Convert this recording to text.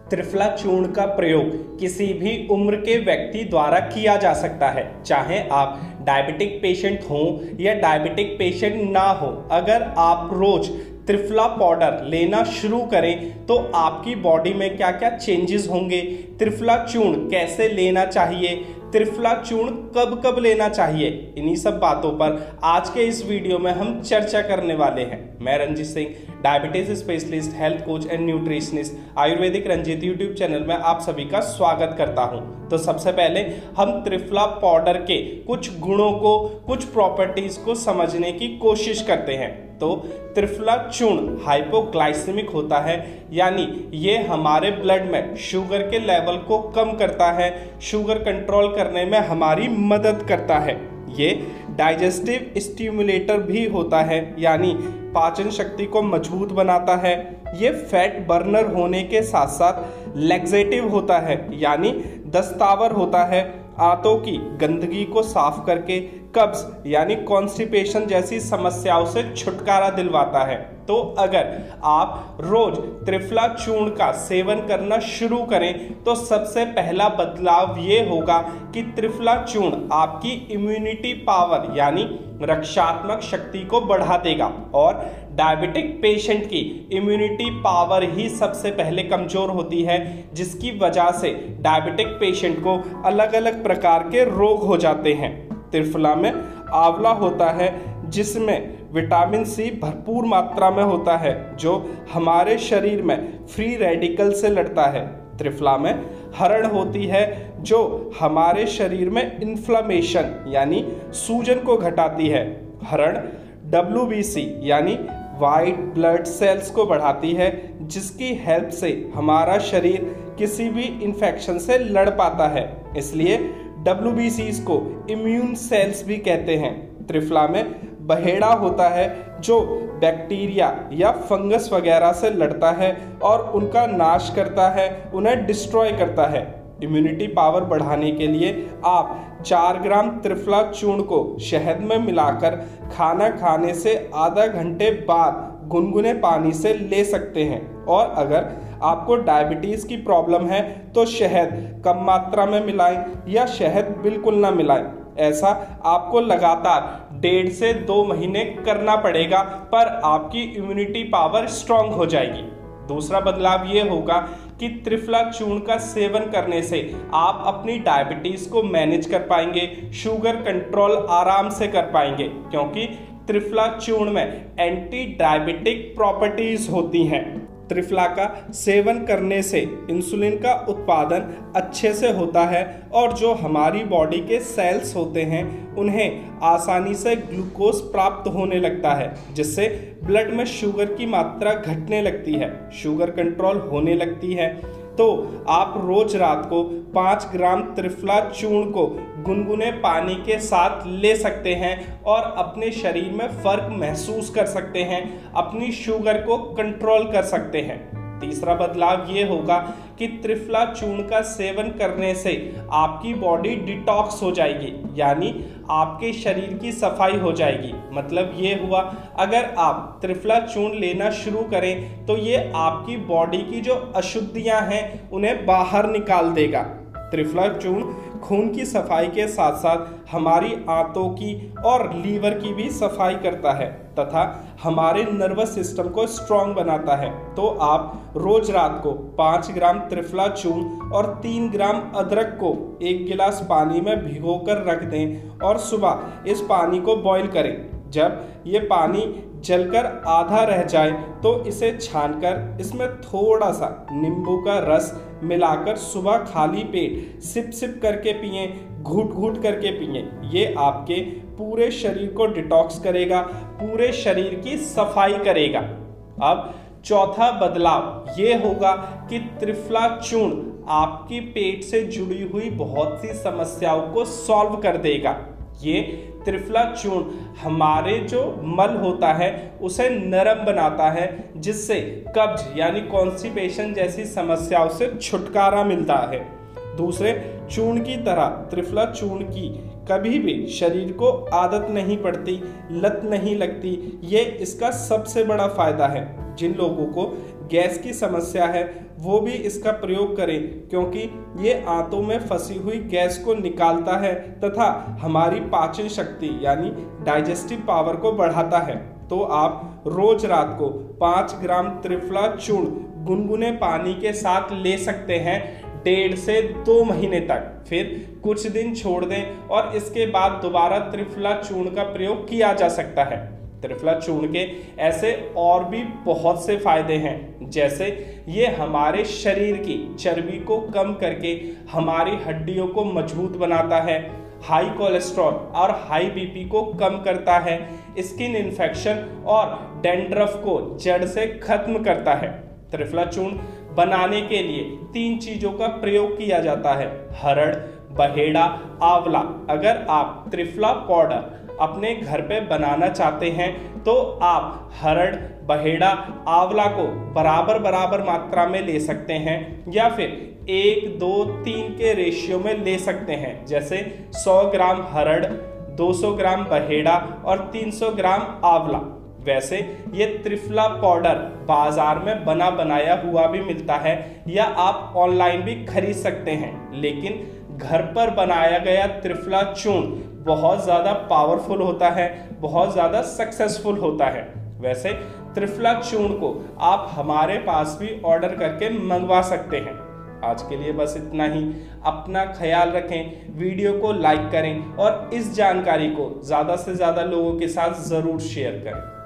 त्रिफला चूर्ण का प्रयोग किसी भी उम्र के व्यक्ति द्वारा किया जा सकता है, चाहे आप डायबिटिक पेशेंट हो या डायबिटिक पेशेंट ना हो। अगर आप रोज त्रिफला पाउडर लेना शुरू करें तो आपकी बॉडी में क्या क्या चेंजेस होंगे, त्रिफला चूर्ण कैसे लेना चाहिए, त्रिफला चूर्ण कब कब लेना चाहिए, इन्हीं सब बातों पर आज के इस वीडियो में हम चर्चा करने वाले हैं। मैं Ranjeet Singh, diabetes specialist, health coach and nutritionist, Ayurvedic Ranjeet YouTube channel में आप सभी का स्वागत करता हूं। तो सबसे पहले हम त्रिफला पाउडर के कुछ गुणों को, कुछ प्रॉपर्टीज को समझने की कोशिश करते हैं। तो त्रिफला चूर्ण हाइपोग्लाइसेमिक होता है, यानी ये हमारे ब्लड में शुगर के लेवल को कम करता है, शुगर कंट्रोल करने में हमारी मदद करता है। ये डाइजेस्टिव स्टिमुलेटर भी होता है, यानी पाचन शक्ति को मजबूत बनाता है। ये फैट बर्नर होने के साथ साथ लैक्सेटिव होता है, यानी दस्तावर होता है, आंतों की गंदगी को साफ करके कब्ज यानी कॉन्स्टिपेशन जैसी समस्याओं से छुटकारा दिलवाता है। तो अगर आप रोज त्रिफला चूर्ण का सेवन करना शुरू करें तो सबसे पहला बदलाव ये होगा कि त्रिफला चूर्ण आपकी इम्यूनिटी पावर यानी रक्षात्मक शक्ति को बढ़ा देगा। और डायबिटिक पेशेंट की इम्यूनिटी पावर ही सबसे पहले कमजोर होती है, जिसकी वजह से डायबिटिक पेशेंट को अलग अलग प्रकार के रोग हो जाते हैं। त्रिफला में आंवला होता है, जिसमें विटामिन सी भरपूर मात्रा में होता है, जो हमारे शरीर में फ्री रेडिकल से लड़ता है। त्रिफला में हरण होती है, जो हमारे शरीर में इन्फ्लेमेशन यानी सूजन को घटाती है। हरण WBC यानी वाइट ब्लड सेल्स को बढ़ाती है, जिसकी हेल्प से हमारा शरीर किसी भी इन्फेक्शन से लड़ पाता है। इसलिए WBCs को इम्यून सेल्स भी कहते हैं। त्रिफला में बहेड़ा होता है, जो बैक्टीरिया या फंगस वगैरह से लड़ता है और उनका नाश करता है, उन्हें डिस्ट्रॉय करता है। इम्यूनिटी पावर बढ़ाने के लिए आप 4 ग्राम त्रिफला चूर्ण को शहद में मिलाकर खाना खाने से आधा घंटे बाद गुनगुने पानी से ले सकते हैं। और अगर आपको डायबिटीज की प्रॉब्लम है तो शहद कम मात्रा में मिलाएं या शहद बिल्कुल ना मिलाएं। ऐसा आपको लगातार 1.5 से 2 महीने करना पड़ेगा, पर आपकी इम्यूनिटी पावर स्ट्रांग हो जाएगी। दूसरा बदलाव ये होगा कि त्रिफला चूर्ण का सेवन करने से आप अपनी डायबिटीज को मैनेज कर पाएंगे, शुगर कंट्रोल आराम से कर पाएंगे, क्योंकि त्रिफला चूर्ण में एंटी डायबिटिक प्रॉपर्टीज होती हैं। त्रिफला का सेवन करने से इंसुलिन का उत्पादन अच्छे से होता है और जो हमारी बॉडी के सेल्स होते हैं उन्हें आसानी से ग्लूकोज प्राप्त होने लगता है, जिससे ब्लड में शुगर की मात्रा घटने लगती है, शुगर कंट्रोल होने लगती है। तो आप रोज रात को 5 ग्राम त्रिफला चूर्ण को गुनगुने पानी के साथ ले सकते हैं और अपने शरीर में फर्क महसूस कर सकते हैं, अपनी शुगर को कंट्रोल कर सकते हैं। तीसरा बदलाव ये होगा कि त्रिफला चूर्ण का सेवन करने से आपकी बॉडी डिटॉक्स हो जाएगी, यानी आपके शरीर की सफाई हो जाएगी। मतलब ये हुआ, अगर आप त्रिफला चूर्ण लेना शुरू करें तो ये आपकी बॉडी की जो अशुद्धियां हैं उन्हें बाहर निकाल देगा। त्रिफला चूर्ण खून की सफाई के साथ साथ हमारी आंतों की और लीवर की भी सफाई करता है तथा हमारे नर्वस सिस्टम को स्ट्रांग बनाता है। तो आप रोज रात को 5 ग्राम त्रिफला चूर्ण और 3 ग्राम अदरक को 1 गिलास पानी में भिगोकर रख दें और सुबह इस पानी को बॉईल करें। जब ये पानी जलकर आधा रह जाए तो इसे छानकर इसमें थोड़ा सा नींबू का रस मिलाकर सुबह खाली पेट सिप सिप करके पिएं, घूट घूट करके पिएं। ये आपके पूरे शरीर को डिटॉक्स करेगा, पूरे शरीर की सफाई करेगा। अब चौथा बदलाव ये होगा कि त्रिफला चूर्ण आपकी पेट से जुड़ी हुई बहुत सी समस्याओं को सॉल्व कर देगा। ये त्रिफला चूर्ण हमारे जो मल होता है उसे नरम बनाता है, जिससे कब्ज यानी कॉन्स्टिपेशन जैसी समस्याओं से छुटकारा मिलता है। दूसरे चूर्ण की तरह त्रिफला चूर्ण की कभी भी शरीर को आदत नहीं पड़ती, लत नहीं लगती। ये इसका सबसे बड़ा फायदा है। जिन लोगों को गैस की समस्या है वो भी इसका प्रयोग करें, क्योंकि ये आंतों में फंसी हुई गैस को निकालता है तथा हमारी पाचन शक्ति यानी डाइजेस्टिव पावर को बढ़ाता है। तो आप रोज रात को 5 ग्राम त्रिफला चूर्ण गुनगुने पानी के साथ ले सकते हैं 1.5 से 2 महीने तक। फिर कुछ दिन छोड़ दें और इसके बाद दोबारा त्रिफला चूर्ण का प्रयोग किया जा सकता है। त्रिफला चूर्ण के ऐसे और भी बहुत से फायदे हैं, जैसे ये हमारे शरीर की चर्बी को कम करके हमारी हड्डियों को मजबूत बनाता है, हाई कोलेस्ट्रॉल और हाई बीपी को कम करता है, स्किन इन्फेक्शन और डैंड्रफ को जड़ से खत्म करता है। त्रिफला चूर्ण बनाने के लिए 3 चीजों का प्रयोग किया जाता है: हरड़, बहेड़ा, आंवला। अगर आप त्रिफला पाउडर अपने घर पे बनाना चाहते हैं तो आप हरड़, बहेड़ा, आंवला को बराबर बराबर मात्रा में ले सकते हैं या फिर 1, 2, 3 के रेशियो में ले सकते हैं। जैसे 100 ग्राम हरड़, 200 ग्राम बहेड़ा और 300 ग्राम आंवला। वैसे ये त्रिफला पाउडर बाजार में बना बनाया हुआ भी मिलता है या आप ऑनलाइन भी खरीद सकते हैं, लेकिन घर पर बनाया गया त्रिफला चूर्ण बहुत ज़्यादा पावरफुल होता है, बहुत ज़्यादा सक्सेसफुल होता है। वैसे त्रिफला चूर्ण को आप हमारे पास भी ऑर्डर करके मंगवा सकते हैं। आज के लिए बस इतना ही। अपना ख्याल रखें, वीडियो को लाइक करें और इस जानकारी को ज़्यादा से ज़्यादा लोगों के साथ ज़रूर शेयर करें।